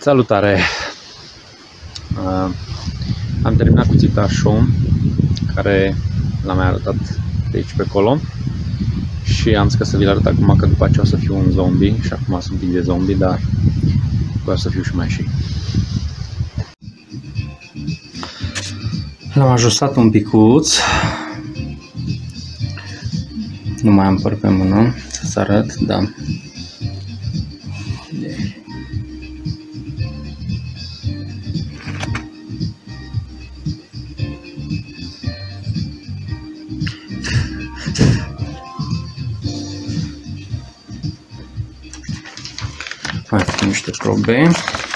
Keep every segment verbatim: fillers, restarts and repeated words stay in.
Salutare! Uh, am terminat cuțitașul care l-am mai arătat de aici pe acolo și am zis că să vi-l arăt acum, că după aceea o să fiu un zombie și acum sunt un pic de zombie, dar vreau să fiu și mai și. L-am ajustat un picuț, nu mai am păr pe mână, să-ți arăt, da. Mai facem niște probe.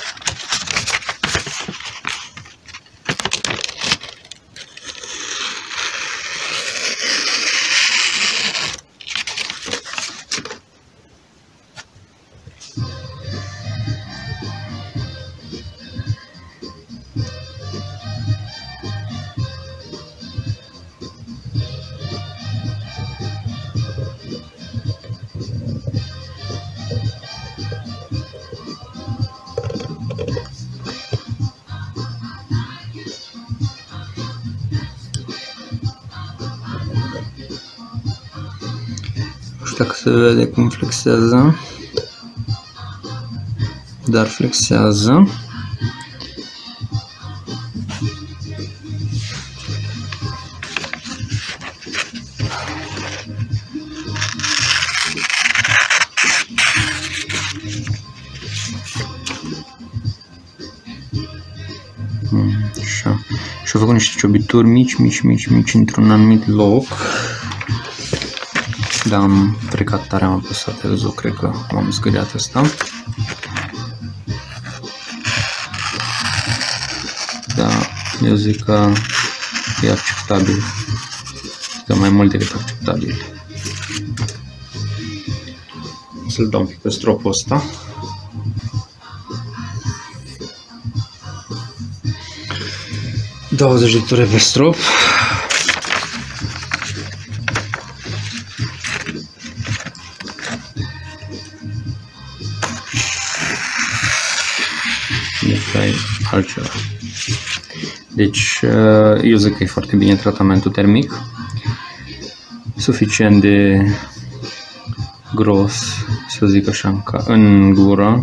Nu știu dacă se vede cum flexează, dar flexează. Așa. Și-au făcut niște ciobituri mici, mici, mici, mici într-un anumit loc. Da, am frecat tare, am apăsat L Z O, cred că m-am zgâriat asta. Da, eu zic că e acceptabil. Că mai mult decât acceptabil. O să-l dau un pic pe stropul ăsta. douăzeci de ture pe strop. Altceva. Deci, eu zic că e foarte bine tratamentul termic, suficient de gros, să zic așa, în gură,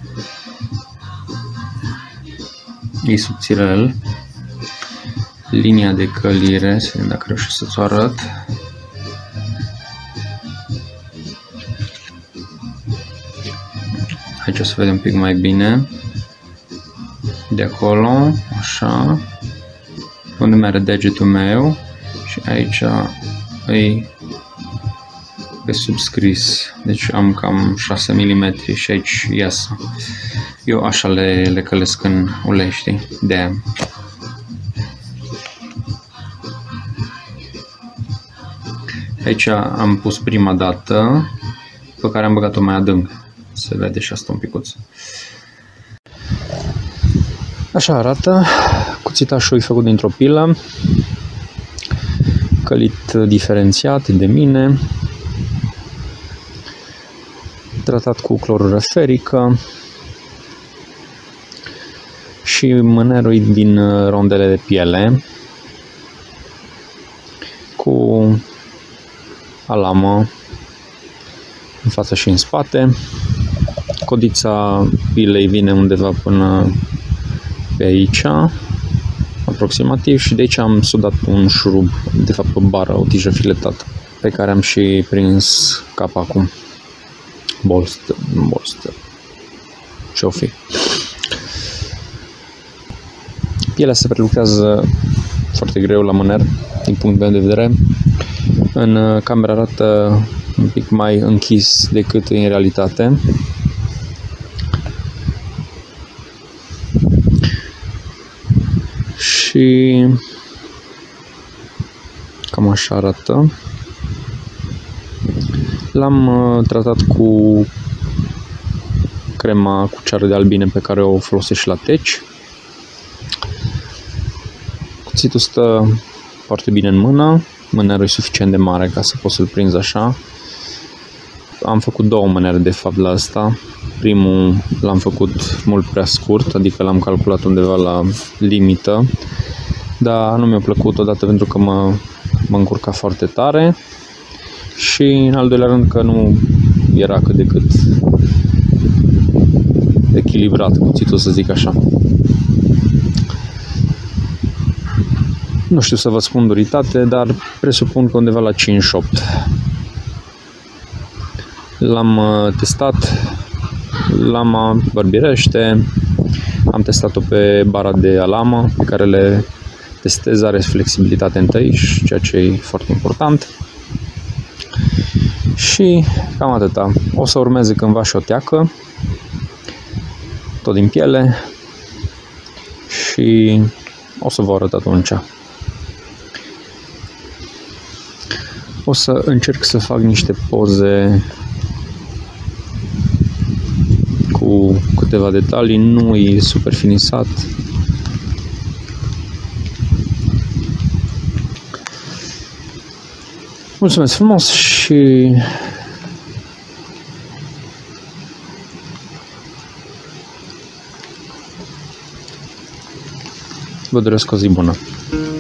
e subțirel, linia de călire, să vedem dacă reușesc să-ți o arăt. Aici o să vedem un pic mai bine. De acolo, așa, unde mai are degetul meu și aici e pe subscris, deci am cam șase milimetri și aici iasă. Eu așa le, le călesc în ulei, știi, de aia. Aici am pus prima dată, pe care am băgat-o mai adânc, se vede și asta un picuț. Așa arată, cuțitașul e făcut dintr-o pilă, călit diferențiat de mine, tratat cu clorură ferică și mânerul din rondele de piele cu alamă în față și în spate. Codița pilei vine undeva până pe aici, aproximativ, și de aici am sudat un șurub, de fapt o bară, o tijă filetată, pe care am și prins capa acum. Bolster, bolster, ce-o fi. Pielea se prelucrează foarte greu la mâner, din punctul meu de vedere. În cameră arată un pic mai închis decât în realitate. Și cam așa arată. L-am uh, tratat cu crema cu ceară de albine pe care o folosești la teci. Cuțitul stă foarte bine în mână, mânerul e suficient de mare ca să poți să-l prinzi așa. Am făcut două mânere de fapt la asta, primul l-am făcut mult prea scurt, adică l-am calculat undeva la limită, dar nu mi-a plăcut odată pentru că mă, mă încurca foarte tare și în al doilea rând că nu era cât de cât echilibrat cuțitul, să zic așa. Nu știu să vă spun duritate, dar presupun că undeva la cincizeci și opt. L-am testat, lama bărbirește, am testat-o pe bara de alamă pe care le testez, are flexibilitate în tăiș, ceea ce e foarte important. Și cam atâta. O să urmeze cândva și o teacă, tot din piele, și o să vă arăt atunci. O să încerc să fac niște poze cu câteva detalii, nu e super finisat. Mulțumesc frumos și vă doresc o zi bună.